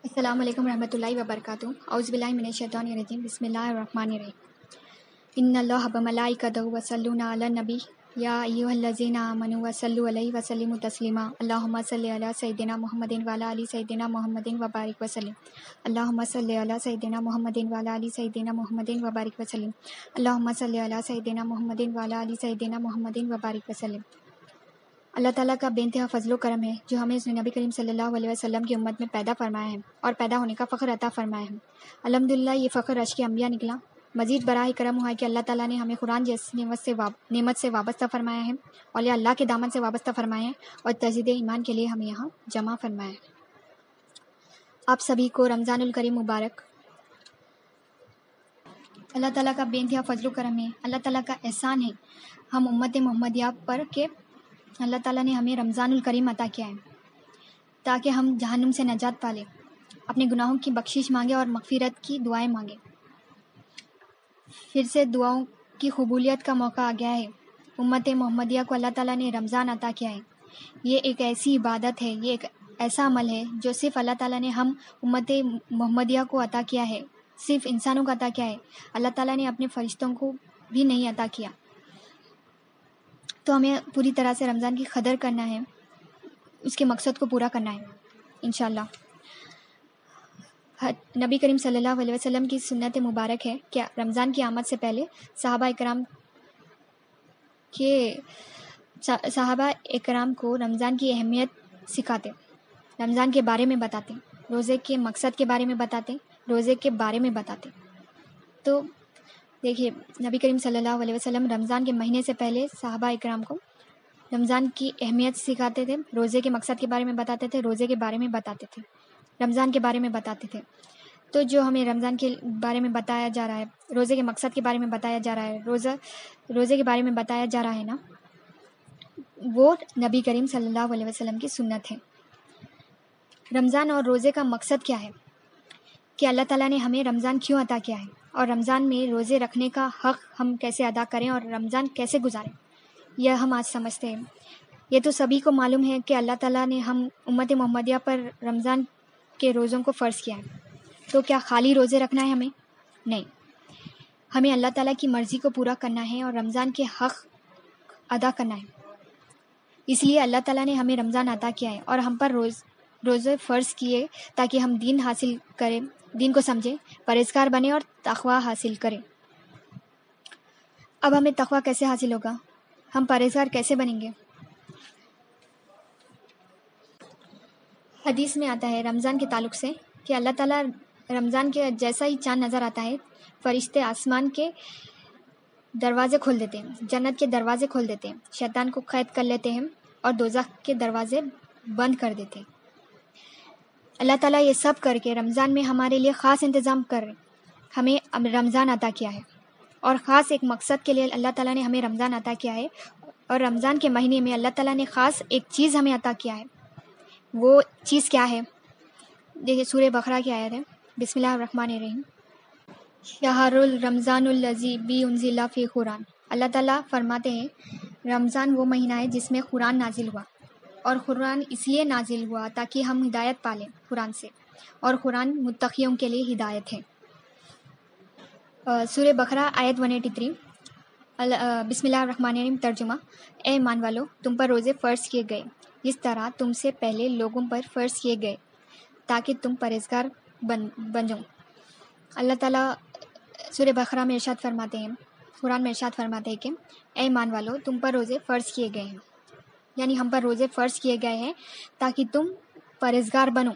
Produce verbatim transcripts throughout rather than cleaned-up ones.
السلام علیکم ورحمۃ اللہ وبرکاتہ۔ اعوذ باللہ من الشیطان الرجیم، بسم اللہ الرحمن الرحیم۔ ان اللہ وملائکتہ یصلون علی النبی یا ایھا الذین آمنوا صلوا علیہ وسلموا تسلیما۔ اللہم صل علی سیدنا محمد وعلی آل سیدنا محمد وبارک وسلم۔ اللہم صل علی سیدنا محمد وعلی آل سیدنا محمد وبارک وسلم۔ اللہم صل علی سیدنا محمد وعلی آل سیدنا محمد وبارک وسلم۔ اللہ تعالیٰ کا بے انتہا فضل و کرم ہے جو ہمیں اس نے نبی کریم صلی اللہ علیہ وسلم کی امت میں پیدا فرمایا ہے اور پیدا ہونے کا فخر عطا فرمایا ہے۔ الحمدللہ یہ فخر عشق انبیاء نکلا۔ مزید براہ کرم ہوا ہے کہ اللہ تعالیٰ نے ہمیں قرآن جیسی نعمت سے واب... نعمت سے وابستہ فرمایا ہے، اولیاء اللہ کے دامن سے وابستہ فرمایا ہے اور تجدید ایمان کے لیے ہمیں یہاں جمع فرمایا ہے۔ آپ سبھی کو رمضان الکریم مبارک۔ اللہ تعالیٰ کا بے انتہا فضل و کرم ہے، اللہ تعالیٰ کا احسان ہے ہم امت محمدیہ پر کہ اللہ تعالیٰ نے ہمیں رمضان الکریم عطا کیا ہے تاکہ ہم جہنم سے نجات پالیں، اپنے گناہوں کی بخشش مانگیں اور مغفرت کی دعائیں مانگیں۔ پھر سے دعاؤں کی قبولیت کا موقع آ گیا ہے۔ امت محمدیہ کو اللہ تعالیٰ نے رمضان عطا کیا ہے۔ یہ ایک ایسی عبادت ہے، یہ ایک ایسا عمل ہے جو صرف اللہ تعالیٰ نے ہم امت محمدیہ کو عطا کیا ہے، صرف انسانوں کو عطا کیا ہے۔ اللہ تعالیٰ نے اپنے فرشتوں کو بھی نہیں عطا کیا۔ تو ہمیں پوری طرح سے رمضان کی قدر کرنا ہے، اس کے مقصد کو پورا کرنا ہے انشاءاللہ۔ نبی کریم صلی اللہ علیہ وسلم کی سنت مبارک ہے کہ رمضان کی آمد سے پہلے صحابہ اکرام کے صحابہ اکرام کو رمضان کی اہمیت سکھاتے، رمضان کے بارے میں بتاتے، روزے کے مقصد کے بارے میں بتاتے، روزے کے بارے میں بتاتے۔ تو دیکھیے نبی کریم صلی اللہ علیہ وسلم رمضان کے مہینے سے پہلے صحابہ اکرام کو رمضان کی اہمیت سکھاتے تھے، روزے کے مقصد کے بارے میں بتاتے تھے، روزے کے بارے میں بتاتے تھے، رمضان کے بارے میں بتاتے تھے۔ تو جو ہمیں رمضان کے بارے میں بتایا جا رہا ہے، روزے کے مقصد کے بارے میں بتایا جا رہا ہے، روزہ روزے کے بارے میں بتایا جا رہا ہے نا، وہ نبی کریم صلی اللہ علیہ وسلم کی سنت ہے۔ رمضان اور روزے کا مقصد کیا ہے کہ اللہ تعالیٰ نے ہمیں رمضان کیوں عطا کیا ہے اور رمضان میں روزے رکھنے کا حق ہم کیسے ادا کریں اور رمضان کیسے گزاریں، یہ ہم آج سمجھتے ہیں۔ یہ تو سبھی کو معلوم ہے کہ اللہ تعالیٰ نے ہم امت محمدیہ پر رمضان کے روزوں کو فرض کیا ہے۔ تو کیا خالی روزے رکھنا ہے ہمیں؟ نہیں، ہمیں اللہ تعالیٰ کی مرضی کو پورا کرنا ہے اور رمضان کے حق ادا کرنا ہے۔ اس لیے اللہ تعالیٰ نے ہمیں رمضان عطا کیا ہے اور ہم پر روز روزے فرض کیے تاکہ ہم دین حاصل کریں، دین کو سمجھیں، پرہیزگار بنیں اور تقویٰ حاصل کریں۔ اب ہمیں تقویٰ کیسے حاصل ہوگا؟ ہم پرہیزگار کیسے بنیں گے؟ حدیث میں آتا ہے رمضان کے تعلق سے کہ اللہ تعالیٰ رمضان کے جیسا ہی چاند نظر آتا ہے، فرشتے آسمان کے دروازے کھول دیتے ہیں، جنت کے دروازے کھول دیتے ہیں، شیطان کو قید کر لیتے ہیں اور دوزخ کے دروازے بند کر دیتے ہیں۔ اللہ تعالیٰ یہ سب کر کے رمضان میں ہمارے لیے خاص انتظام کر ہمیں رمضان عطا کیا ہے اور خاص ایک مقصد کے لیے اللہ تعالیٰ نے ہمیں رمضان عطا کیا ہے۔ اور رمضان کے مہینے میں اللہ تعالیٰ نے خاص ایک چیز ہمیں عطا کیا ہے۔ وہ چیز کیا ہے؟ دیکھیے سورہ بقرہ کی آیت ہے، بسم اللہ الرحمن الرحیم۔ شہر الرمضان الذی انزل فیہ القرآن۔ اللہ تعالیٰ فرماتے ہیں رمضان وہ مہینہ ہے جس میں قرآن نازل ہوا، اور قرآن اس لیے نازل ہوا تاکہ ہم ہدایت پالیں قرآن سے، اور قرآن متقیوں کے لیے ہدایت ہے۔ سورہ بقرہ آیت ایک سو تریاسی۔ بسم اللہ الرحمن الرحیم ترجمہ۔ اے ایمان والو، تم پر روزے فرض کیے گئے جس طرح تم سے پہلے لوگوں پر فرض کیے گئے تاکہ تم پرہیزگار بن بن جاؤ۔ اللہ تعالیٰ سورہ بقرہ میں ارشاد فرماتے ہیں، قرآن میں ارشاد فرماتے ہیں کہ اے ایمان والو، تم پر روزے فرض کیے گئے ہیں، یعنی ہم پر روزے فرض کیے گئے ہیں تاکہ تم پرہیزگار بنو،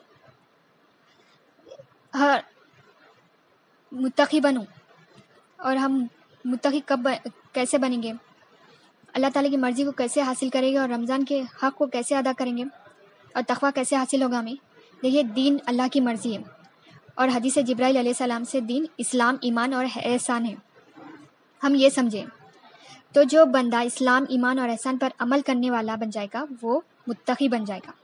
ہر متقی بنو۔ اور ہم متقی کب کیسے بنیں گے؟ اللہ تعالیٰ کی مرضی کو کیسے حاصل کریں گے اور رمضان کے حق کو کیسے ادا کریں گے اور تقویٰ کیسے حاصل ہوگا ہمیں؟ دیکھیے دین اللہ کی مرضی ہے، اور حدیث جبرائیل علیہ السلام سے دین اسلام، ایمان اور احسان ہے۔ ہم یہ سمجھیں تو جو بندہ اسلام، ایمان اور احسان پر عمل کرنے والا بن جائے گا وہ متقی بن جائے گا۔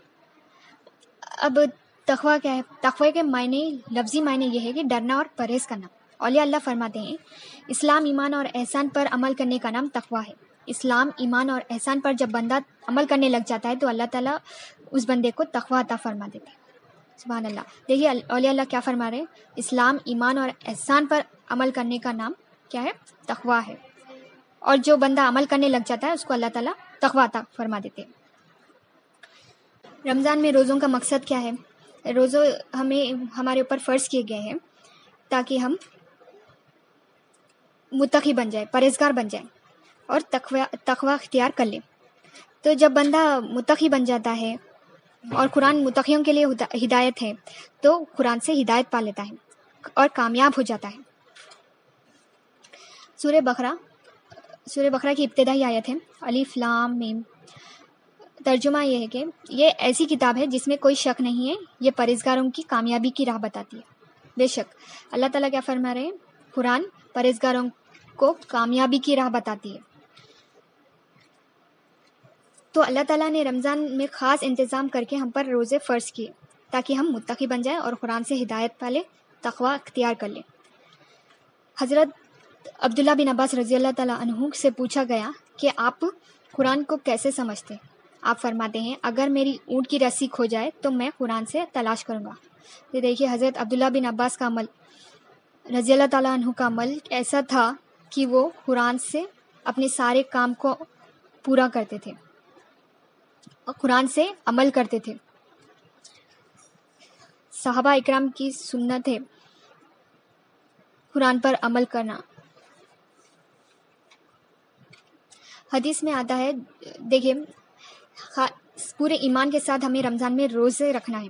اب تقویٰ کیا ہے؟ تقویٰ کے معنی، لفظی معنی یہ ہے کہ ڈرنا اور پرہیز کرنا۔ اولیاء اللہ فرماتے ہیں اسلام، ایمان اور احسان پر عمل کرنے کا نام تقویٰ ہے۔ اسلام، ایمان اور احسان پر جب بندہ عمل کرنے لگ جاتا ہے تو اللہ تعالیٰ اس بندے کو تقویٰ عطا فرما دیتے ہیں۔ سبحان اللہ. دیکھیے اولیاء اللہ کیا فرما رہے ہیں. اسلام ایمان اور احسان پر عمل کرنے کا نام کیا ہے؟ تقویٰ ہے. اور جو بندہ عمل کرنے لگ جاتا ہے اس کو اللہ تعالیٰ تقویٰ عطا فرما دیتے ہیں. رمضان میں روزوں کا مقصد کیا ہے؟ روزوں ہمیں ہمارے اوپر فرض کیے گئے ہیں تاکہ ہم متقی بن جائے، پرہیزگار بن جائے اور تقویٰ تقویٰ اختیار کر لے. تو جب بندہ متقی بن جاتا ہے، اور قرآن متقیوں کے لیے ہدایت ہے، تو قرآن سے ہدایت پا لیتا ہے اور کامیاب ہو جاتا ہے. سورہ بقرہ سورہ بقرہ کی ابتدائی آیت ہے الف لام میم. ترجمہ یہ ہے کہ یہ ایسی کتاب ہے جس میں کوئی شک نہیں ہے، یہ پرہیزگاروں کی کامیابی کی راہ بتاتی ہے. بے شک اللہ تعالیٰ کیا فرما رہے ہیں؟ قرآن پرہیزگاروں کو کامیابی کی راہ بتاتی ہے. تو اللہ تعالیٰ نے رمضان میں خاص انتظام کر کے ہم پر روزے فرض کیے تاکہ ہم متقی بن جائیں اور قرآن سے ہدایت پالے، تقویٰ اختیار کر لیں. حضرت عبداللہ بن عباس رضی اللہ تعالیٰ عنہ سے پوچھا گیا کہ آپ قرآن کو کیسے سمجھتے ہیں؟ آپ فرماتے ہیں اگر میری اونٹ کی رسی کھو جائے تو میں قرآن سے تلاش کروں گا. یہ دیکھیے حضرت عبداللہ بن عباس کا عمل، رضی اللہ تعالیٰ عنہ کا عمل ایسا تھا کہ وہ قرآن سے اپنے سارے کام کو پورا کرتے تھے اور قرآن سے عمل کرتے تھے. صحابہ اکرام کی سنت ہے قرآن پر عمل کرنا. حدیث میں آتا ہے، دیکھیں پورے ایمان کے ساتھ ہمیں رمضان میں روزے رکھنا ہے.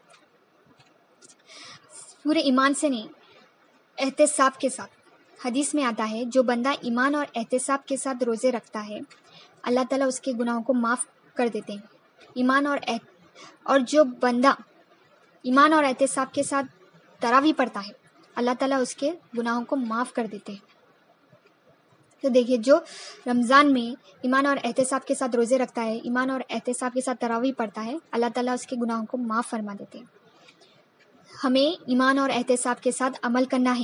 پورے ایمان سے نہیں، احتساب کے ساتھ. حدیث میں آتا ہے جو بندہ ایمان اور احتساب کے ساتھ روزے رکھتا ہے اللہ تعالیٰ اس کے گناہوں کو معاف کر دیتے ہیں. ایمان اور احت... اور جو بندہ ایمان اور احتساب کے ساتھ تراویح پڑھتا ہے اللہ تعالیٰ اس کے گناہوں کو معاف کر دیتے ہیں. تو دیکھیے جو رمضان میں ایمان اور احتساب کے ساتھ روزے رکھتا ہے، ایمان اور احتساب کے ساتھ تراویح پڑھتا ہے، اللہ تعالیٰ اس کے گناہوں کو معاف فرما دیتے ہیں. ہمیں ایمان اور احتساب کے ساتھ عمل کرنا ہے.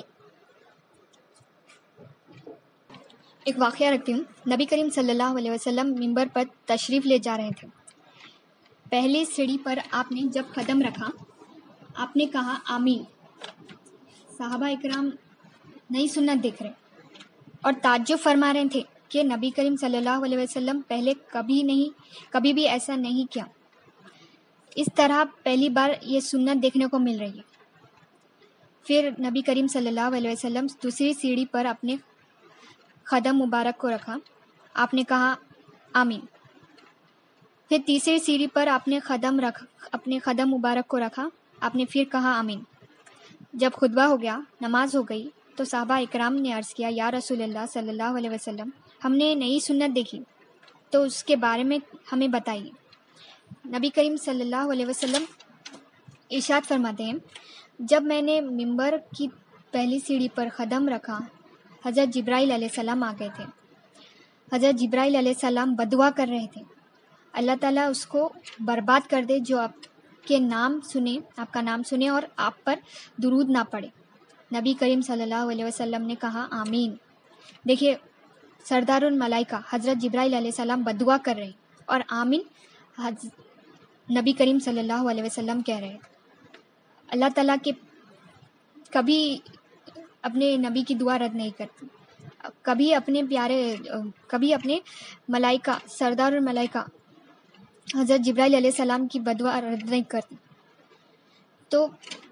ایک واقعہ رکھتی ہوں. نبی کریم صلی اللہ علیہ وسلم منبر پر تشریف لے جا رہے تھے. پہلی سیڑھی پر آپ نے جب قدم رکھا آپ نے کہا آمین. صحابہ اکرام نئی سنت دیکھ رہے اور تعجب فرما رہے تھے کہ نبی کریم صلی اللہ علیہ وسلم پہلے کبھی نہیں کبھی بھی ایسا نہیں کیا. اس طرح پہلی بار یہ سنت دیکھنے کو مل رہی ہے. پھر نبی کریم صلی اللہ علیہ وسلم دوسری سیڑھی پر اپنے قدم مبارک کو رکھا. آپ نے کہا آمین. پھر تیسری سیڑھی پر آپ نے قدم رکھ اپنے قدم مبارک کو رکھا. آپ نے پھر کہا آمین. جب خطبہ ہو گیا، نماز ہو گئی، تو صحابہ اکرام نے عرض کیا یا رسول اللہ صلی اللہ علیہ وسلم ہم نے نئی سنت دیکھی تو اس کے بارے میں ہمیں بتائیے. نبی کریم صلی اللہ علیہ وسلم ارشاد فرماتے ہیں جب میں نے منبر کی پہلی سیڑھی پر قدم رکھا حضرت جبرائیل علیہ السلام آ گئے تھے. حضرت جبرائیل علیہ السلام بدعا کر رہے تھے اللہ تعالیٰ اس کو برباد کر دے جو آپ کے نام سنے آپ کا نام سنے اور آپ پر درود نہ پڑے. نبی کریم صلی اللہ علیہ وسلم نے کہا آمین. دیکھیے سردار الملائکہ حضرت جبرائیل علیہ السلام بدعا کر رہے اور آمین حض... نبی کریم صلی اللہ علیہ وسلم کہہ رہے. اللہ تعالیٰ کے کبھی اپنے نبی کی دعا رد نہیں کرتی، کبھی اپنے پیارے کبھی اپنے ملائکہ سردار الملائکہ حضرت جبرائیل علیہ السلام کی بدعا رد نہیں کرتی. تو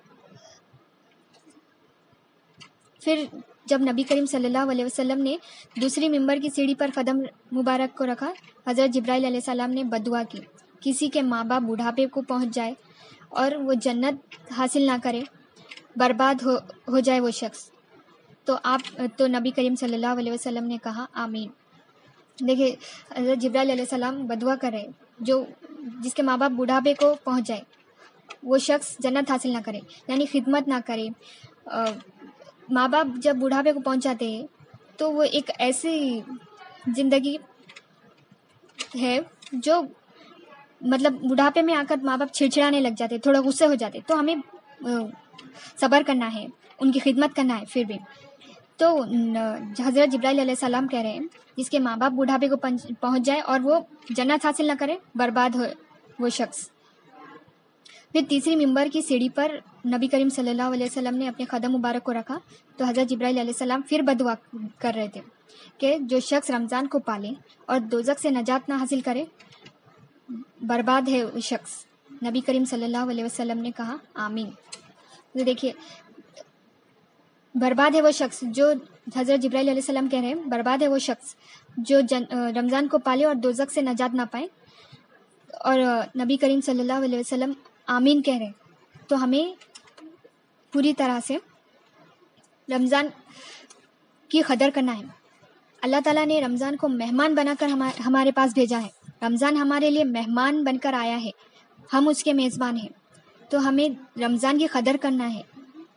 پھر جب نبی کریم صلی اللہ علیہ وسلم نے دوسری منبر کی سیڑھی پر قدم مبارک کو رکھا حضرت جبرائیل علیہ السلام نے بدعا کی کسی کے ماں باپ بڑھاپے کو پہنچ جائے اور وہ جنت حاصل نہ کرے، برباد ہو ہو جائے وہ شخص، تو آپ تو نبی کریم صلی اللہ علیہ وسلم نے کہا آمین. دیکھیے حضرت جبرائیل علیہ السلام بدعا کرے جو جس کے ماں باپ بڑھاپے کو پہنچ جائے وہ شخص جنت حاصل نہ کرے، یعنی خدمت نہ کرے. ماں باپ جب بڑھاپے کو پہنچ جاتے ہیں تو وہ ایک ایسی زندگی ہے جو مطلب بڑھاپے میں آ کر ماں باپ چھڑچھڑانے لگ جاتے، تھوڑا غصے ہو جاتے، تو ہمیں صبر کرنا ہے، ان کی خدمت کرنا ہے. پھر بھی تو حضرت جبرائیل علیہ السلام کہہ رہے ہیں جس کے ماں باپ بڑھاپے کو پہنچ جائے اور وہ جنت حاصل نہ کرے، برباد ہو وہ شخص. پھر تیسری ممبر کی سیڑھی پر نبی کریم صلی اللہ علیہ وسلم نے اپنے قدم مبارک کو رکھا تو حضرت جبرائیل علیہ السلام پھر بدعا کر رہے تھے کہ جو شخص رمضان کو پالے اور دوزخ سے نجات نہ حاصل کرے برباد ہے وہ شخص. نبی کریم صلی اللہ علیہ وسلم نے کہا آمین. تو دیکھیے برباد ہے وہ شخص جو حضرت جبرائیل علیہ السلام کہہ رہے ہیں برباد ہے وہ شخص جو جن رمضان کو پالے اور دوزخ سے نجات نہ پائے, اور نبی کریم صلی اللہ علیہ وسلم آمین کہہ رہے ہیں. تو ہمیں پوری طرح سے رمضان کی قدر کرنا ہے. اللہ تعالیٰ نے رمضان کو مہمان بنا کر ہمارے پاس بھیجا ہے. رمضان ہمارے لیے مہمان بن کر آیا ہے, ہم اس کے میزبان ہیں. تو ہمیں رمضان کی قدر کرنا ہے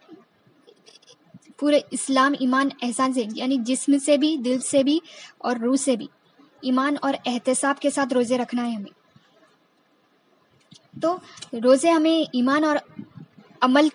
پورے اسلام ایمان احسان سے, یعنی جسم سے بھی دل سے بھی اور روح سے بھی ایمان اور احتساب کے ساتھ روزے رکھنا ہے ہمیں. تو روزے ہمیں ایمان اور عمل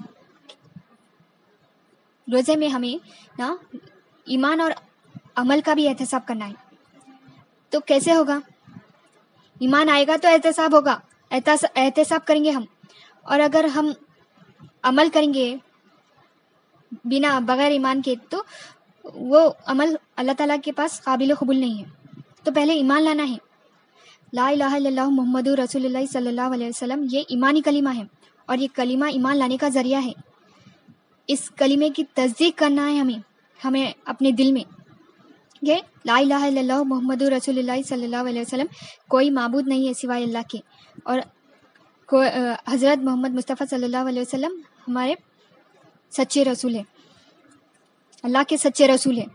روزے میں ہمیں نا ایمان اور عمل کا بھی احتساب کرنا ہے. تو کیسے ہوگا؟ ایمان آئے گا تو احتساب ہوگا, احتساب کریں گے ہم. اور اگر ہم عمل کریں گے بنا بغیر ایمان کے تو وہ عمل اللہ تعالیٰ کے پاس قابل قبول نہیں ہے. تو پہلے ایمان لانا ہے. لا الہ الا اللہ محمد رسول اللہ صلی اللہ علیہ وسلم یہ ایمانی کلمہ ہے, اور یہ کلمہ ایمان لانے کا ذریعہ ہے. اس کلمے کی تصدیق کرنا ہے ہمیں ہمیں اپنے دل میں کہ لا الہ الا اللہ محمد رسول اللہ صلی اللہ علیہ وسلم کوئی معبود نہیں ہے سوائے اللہ کے, اور حضرت محمد مصطفیٰ صلی اللہ علیہ وسلم ہمارے سچے رسول ہیں, اللہ کے سچے رسول ہیں.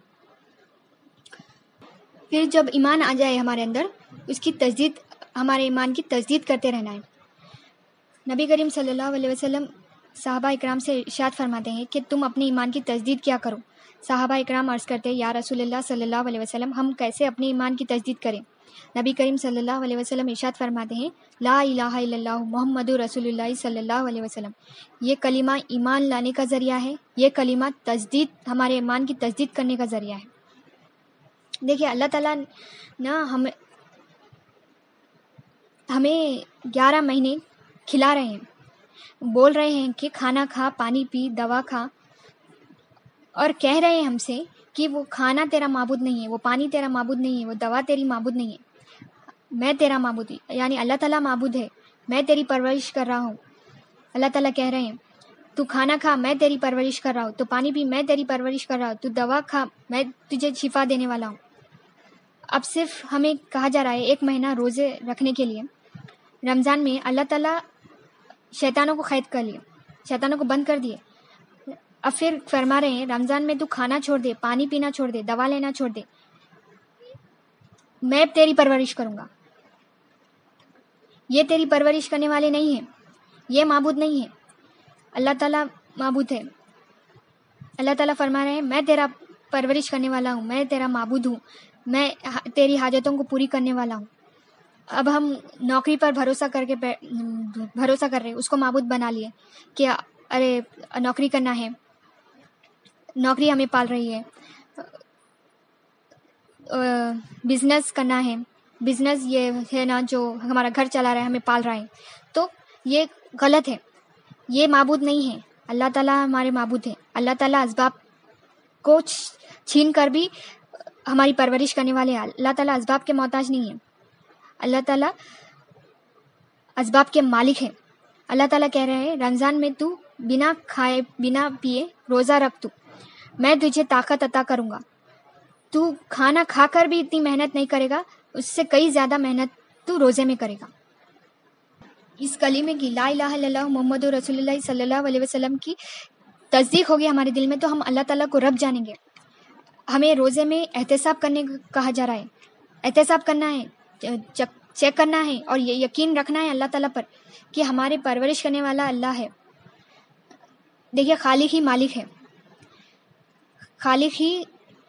پھر جب ایمان آ جائے ہمارے اندر اس کی تجدید ہمارے ایمان کی تجدید کرتے رہنا ہے. نبی کریم صلی اللہ علیہ وسلم صحابہ اکرام سے ارشاد فرماتے ہیں کہ تم اپنے ایمان کی تجدید کیا کرو. صحابہ اکرام عرض کرتے ہیں یا رسول اللہ صلی اللہ علیہ وسلم ہم کیسے اپنے ایمان کی تجدید کریں؟ نبی کریم صلی اللہ علیہ وسلم ارشاد فرماتے ہیں لا الہ الا اللہ محمد رسول اللہ صلی اللہ علیہ وسلم یہ کلمہ ایمان لانے کا ذریعہ ہے, یہ کلمہ تجدید ہمارے ایمان کی تجدید کرنے کا ذریعہ ہے. دیکھیے اللہ تعالیٰ نا ہم ہمیں گیارہ مہینے کھلا رہے ہیں, بول رہے ہیں کہ کھانا کھا, پانی پی, دوا کھا, اور کہہ رہے ہیں ہم سے کہ وہ کھانا تیرا معبود نہیں ہے, وہ پانی تیرا معبود نہیں ہے, وہ دوا تیری معبود نہیں ہے, میں تیرا معبود ہوں, یعنی اللہ تعالیٰ معبود ہے, میں تیری پرورش کر رہا ہوں. اللہ تعالیٰ کہہ رہے ہیں تو کھانا کھا, میں تیری پرورش کر رہا ہوں, تو پانی پی, میں تیری پرورش کر رہا ہوں, تو دوا کھا, میں تجھے شفا دینے والا ہوں. اب صرف ہمیں کہا جا رہا ہے ایک مہینہ روزے رکھنے کے لیے. رمضان میں اللہ تعالیٰ شیطانوں کو قید کر لیے, شیطانوں کو بند کر دیے. اب پھر فرما رہے ہیں رمضان میں تو کھانا چھوڑ دے, پانی پینا چھوڑ دے, دوا لینا چھوڑ دے, میں تیری پرورش کروں گا. یہ تیری پرورش کرنے والے نہیں ہیں, یہ معبود نہیں ہے, اللہ تعالیٰ معبود ہے. اللہ تعالیٰ فرما رہے ہیں میں تیرا پرورش کرنے والا ہوں, میں تیرا معبود ہوں, میں تیری حاجتوں کو پوری کرنے والا ہوں. اب ہم نوکری پر بھروسہ کر کے بھروسہ کر رہے ہیں, اس کو معبود بنا لیے کہ ارے نوکری کرنا ہے, نوکری ہمیں پال رہی ہے. بزنس کرنا ہے, بزنس یہ ہے نا جو ہمارا گھر چلا رہا ہے, ہمیں پال رہا ہے. تو یہ غلط ہے, یہ معبود نہیں ہے. اللہ تعالیٰ ہمارے معبود ہیں. اللہ تعالیٰ اسباب کو چھین کر بھی ہماری پرورش کرنے والے ہیں. اللہ تعالیٰ اسباب کے محتاج نہیں ہے, اللہ تعالیٰ اسباب کے مالک ہیں. اللہ تعالیٰ کہہ رہے ہیں رمضان میں تو بنا کھائے بنا پیے روزہ رکھ, تو میں تجھے طاقت عطا کروں گا. تو کھانا کھا کر بھی اتنی محنت نہیں کرے گا, اس سے کئی زیادہ محنت تو روزے میں کرے گا. اس کلمے کی لا الہ الا اللہ محمد رسول اللہ صلی اللہ علیہ وسلم کی تصدیق ہوگی ہمارے دل میں, تو ہم اللہ تعالیٰ کو رب جانیں گے. ہمیں روزے میں احتساب کرنے کہا جا رہا ہے, احتساب کرنا ہے, چیک کرنا ہے, اور یہ یقین رکھنا ہے اللہ تعالیٰ پر کہ ہمارے پرورش کرنے والا اللہ ہے. دیکھیے خالق ہی مالک ہے, خالق ہی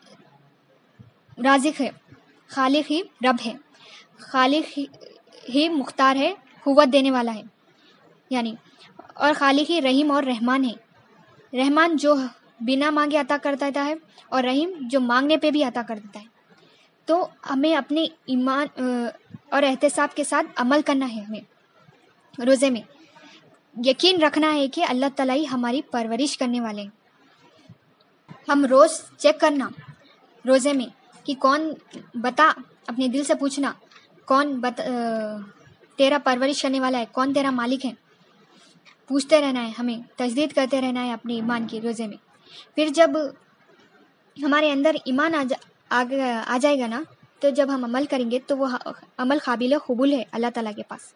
رازق ہے, خالق ہی رب ہے, خالق ہی مختار ہے, قوت دینے والا ہے, یعنی اور خالق ہی رحیم اور رحمان ہے. رحمان جو بنا مانگے عطا کر دیتا ہے, اور رحیم جو مانگنے پہ بھی عطا کر دیتا ہے. تو ہمیں اپنے ایمان اور احتساب کے ساتھ عمل کرنا ہے ہمیں روزے میں. یقین رکھنا ہے کہ اللہ تعالیٰ ہی ہماری پرورش کرنے والے ہیں. ہم روز چیک کرنا روزے میں کہ کون بتا، اپنے دل سے پوچھنا کون بتا تیرا پرورش کرنے والا ہے، کون تیرا مالک ہے. پوچھتے رہنا ہے، ہمیں تجدید کرتے رہنا ہے اپنے ایمان کی روزے میں. پھر جب ہمارے اندر ایمان آ, جا, آ, آ جائے گا نا، تو جب ہم عمل کریں گے تو وہ عمل قابل قبول ہے اللہ تعالیٰ کے پاس.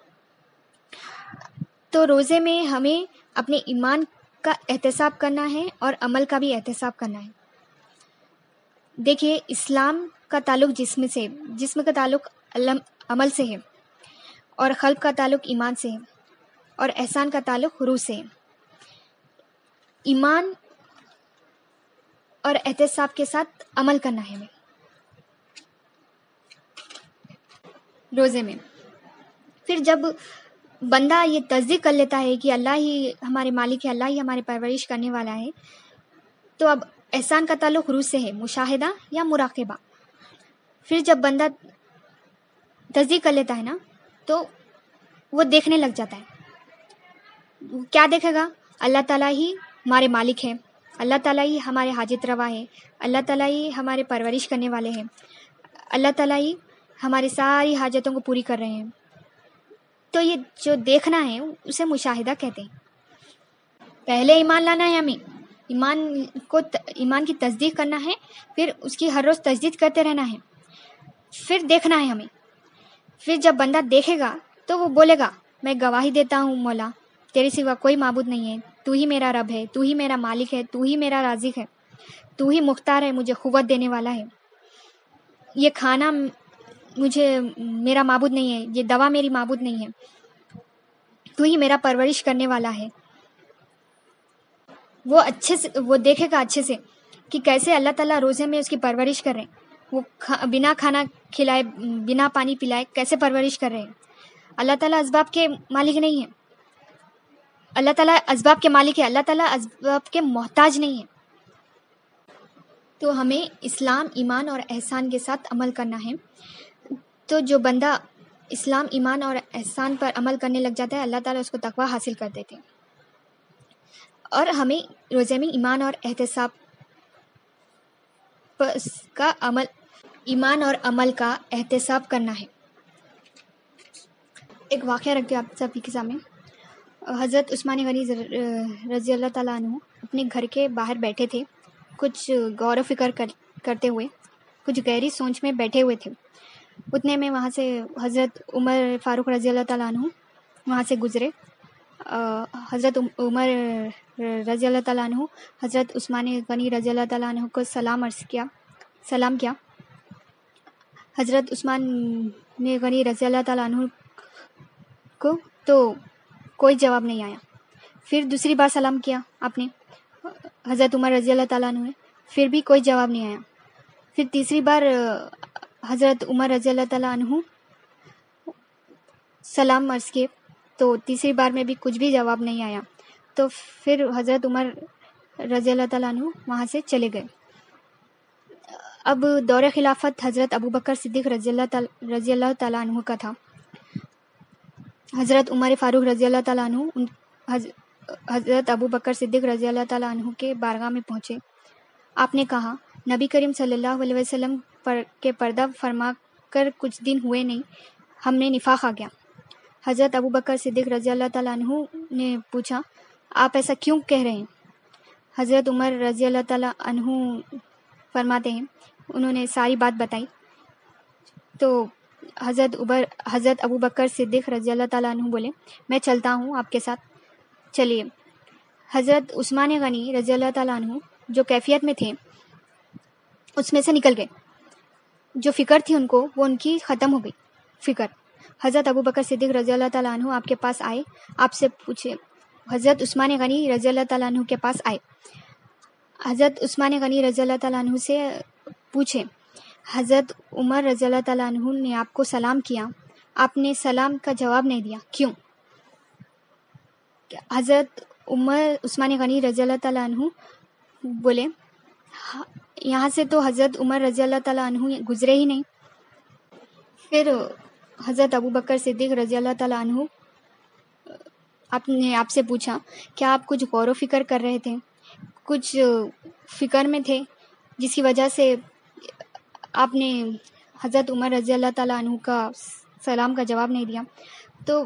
تو روزے میں ہمیں اپنے ایمان کا احتساب کرنا ہے اور عمل کا بھی احتساب کرنا ہے. دیکھیے، اسلام کا تعلق جسم سے، جسم کا تعلق عمل سے ہے، اور قلب کا تعلق ایمان سے ہے، اور احسان کا تعلق روح سے ہے. ایمان اور احتساب کے ساتھ عمل کرنا ہے ہمیں روزے میں. پھر جب بندہ یہ تصدیق کر لیتا ہے کہ اللہ ہی ہمارے مالک ہے، اللہ ہی ہمارے پرورش کرنے والا ہے، تو اب احسان کا تعلق روح سے ہے، مشاہدہ یا مراقبہ. پھر جب بندہ تصدیق کر لیتا ہے نا، تو وہ دیکھنے لگ جاتا ہے. کیا دیکھے گا؟ اللہ تعالیٰ ہی ہمارے مالک ہیں، اللہ تعالیٰ ہی ہمارے حاجت روا ہے، اللہ تعالیٰ ہی ہمارے پرورش کرنے والے ہیں، اللہ تعالیٰ ہی ہماری ساری حاجتوں کو پوری کر رہے ہیں. تو یہ جو دیکھنا ہے اسے مشاہدہ کہتے ہیں. پہلے ایمان لانا ہے ہمیں، ایمان کو ایمان کی تصدیق کرنا ہے، پھر اس کی ہر روز تجدید کرتے رہنا ہے، پھر دیکھنا ہے ہمیں. پھر جب بندہ دیکھے گا تو وہ بولے گا، میں گواہی دیتا ہوں مولا، تیرے سوا کوئی معبود نہیں ہے، تو ہی میرا رب ہے، تو ہی میرا مالک ہے، تو ہی میرا رازق ہے، تو ہی مختار ہے، مجھے قوت دینے والا ہے. یہ کھانا مجھے میرا معبود نہیں ہے، یہ دوا میری معبود نہیں ہے، تو ہی میرا پرورش کرنے والا ہے. وہ اچھے سے وہ دیکھے گا اچھے سے کہ کیسے اللہ تعالیٰ روزے میں اس کی پرورش کر رہے ہیں. وہ بنا کھانا کھلائے، بنا پانی پلائے کیسے پرورش کر رہے ہیں. اللہ تعالیٰ اسباب کے مالک نہیں ہے، اللہ تعالیٰ اسباب کے مالک ہے، اللہ تعالیٰ اسباب کے محتاج نہیں ہے. تو ہمیں اسلام، ایمان اور احسان کے ساتھ عمل کرنا ہے. تو جو بندہ اسلام، ایمان اور احسان پر عمل کرنے لگ جاتا ہے، اللہ تعالیٰ اس کو تقویٰ حاصل کر دیتے ہیں. اور ہمیں روزے میں ایمان اور احتساب کا عمل ایمان اور عمل کا احتساب کرنا ہے. ایک واقعہ رکھتے آپ سب کے سامنے. حضرت عثمان غنی رضی اللہ تعالیٰ عنہ اپنے گھر کے باہر بیٹھے تھے، کچھ غور و فکر کر کرتے ہوئے، کچھ گہری سوچ میں بیٹھے ہوئے تھے. اتنے میں وہاں سے حضرت عمر فاروق رضی اللہ تعالیٰ عنہ وہاں سے گزرے. حضرت عمر رضی اللہ تعالیٰ عنہ حضرت عثمان غنی رضی اللہ تعالیٰ عنہ کو سلام عرض کیا سلام کیا حضرت عثمان نے غنی رضی اللہ تعالیٰ عنہ کو تو کوئی جواب نہیں آیا. پھر دوسری بار سلام کیا آپ نے حضرت عمر رضی اللہ تعالیٰ عنہ نے، پھر بھی کوئی جواب نہیں آیا. پھر تیسری بار حضرت عمر رضی اللہ تعالیٰ عنہ سلام عرض کیے، تو تیسری بار میں بھی کچھ بھی جواب نہیں آیا. تو پھر حضرت عمر رضی اللہ تعالیٰ عنہ وہاں سے چلے گئے. اب دور خلافت حضرت ابو بکر صدیق رضی اللہ تعالیٰ رضی اللہ تعالیٰ عنہ کا تھا. حضرت عمر فاروق رضی اللہ تعالیٰ عنہ حضرت ابو بکر صدیق رضی اللہ تعالیٰ عنہ کے بارگاہ میں پہنچے. آپ نے کہا، نبی کریم صلی اللہ علیہ وسلم پر کے پردہ فرما کر کچھ دن ہوئے نہیں، ہم نے نفاق آ گیا. حضرت ابو بکر صدیق رضی اللہ تعالیٰ عنہ نے پوچھا، آپ ایسا کیوں کہہ رہے ہیں؟ حضرت عمر رضی اللہ تعالیٰ عنہ فرماتے ہیں، انہوں نے ساری بات بتائی. تو حضرت عبر حضرت ابو بکر صدیق رضی اللہ تعالیٰ عنہ بولے، میں چلتا ہوں آپ کے ساتھ، چلیے. حضرت عثمان غنی رضی اللہ تعالیٰ عنہ جو کیفیت میں تھے اس میں سے نکل گئے. جو فکر تھی ان کو، وہ ان کی ختم ہو گئی فکر. حضرت ابو بکر صدیق رضی اللہ تعالیٰ عنہ آپ کے پاس آئے، آپ سے پوچھے. حضرت عثمان غنی رضی اللہ تعالیٰ عنہ کے پاس آئے. حضرت عثمان غنی رضی اللہ تعالیٰ عنہ سے پوچھے، حضرت عمر رضی اللہ تعالیٰ عنہ نے آپ کو سلام کیا، آپ نے سلام کا جواب نہیں دیا، کیوں؟ حضرت عمر عثمان غنی رضی اللہ تعالیٰ عنہ بولے، یہاں سے تو حضرت عمر رضی اللہ تعالیٰ عنہ گزرے ہی نہیں. پھر حضرت ابو بکر صدیق رضی اللہ تعالیٰ عنہ آپ نے آپ سے پوچھا کیا آپ کچھ غور و فکر کر رہے تھے, کچھ فکر میں تھے جس کی وجہ سے آپ نے حضرت عمر رضی اللہ تعالیٰ عنہ کا سلام کا جواب نہیں دیا. تو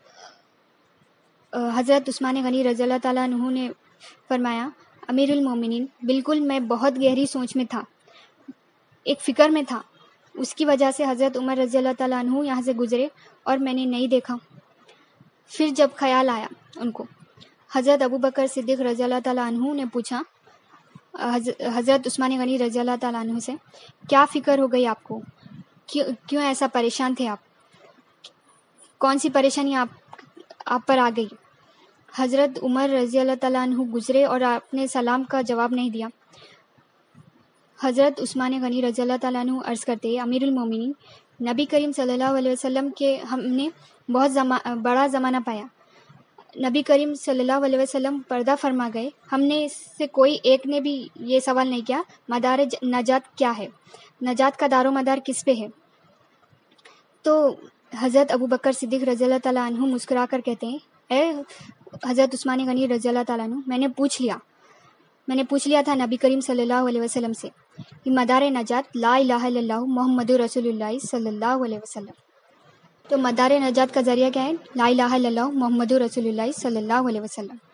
حضرت عثمان غنی رضی اللہ تعالیٰ عنہ نے فرمایا, امیر المومنین, بالکل میں بہت گہری سوچ میں تھا, ایک فکر میں تھا, اس کی وجہ سے حضرت عمر رضی اللہ تعالیٰ عنہ یہاں سے گزرے اور میں نے نہیں دیکھا. پھر جب خیال آیا ان کو, حضرت ابو بکر صدیق رضی اللہ تعالیٰ عنہ نے پوچھا حضرت عثمان غنی رضی اللہ تعالیٰ عنہ سے, کیا فکر ہو گئی آپ کو, کیوں کیوں ایسا پریشان تھے آپ, کون سی پریشانی آپ آپ پر آ گئی. حضرت عمر رضی اللہ تعالیٰ عنہ گزرے اور آپ نے سلام کا جواب نہیں دیا. حضرت عثمان غنی رضی اللہ تعالیٰ عنہ عرض کرتے ہیں, امیر المومنین, نبی کریم صلی اللہ علیہ وسلم کے ہم نے بہت زما بڑا زمانہ پایا. نبی کریم صلی اللہ علیہ وسلم پردہ فرما گئے, ہم نے اس سے کوئی ایک نے بھی یہ سوال نہیں کیا مدار نجات کیا ہے, نجات کا دار و مدار کس پہ ہے. تو حضرت ابو بکر صدیق رضی اللہ تعالیٰ عنہ مسکرا کر کہتے ہیں, اے حضرت عثمان غنی رضی اللہ تعالیٰ عنہ, میں نے پوچھ لیا میں نے پوچھ لیا تھا نبی کریم صلی اللہ علیہ وسلم سے کہ مدار نجات لا الہ الا اللہ محمد رسول اللہ صلی اللہ علیہ وسلم. تو مدار نجات کا ذریعہ کیا ہے, لا الہ الا اللہ محمد رسول اللہ صلی اللہ علیہ وسلم.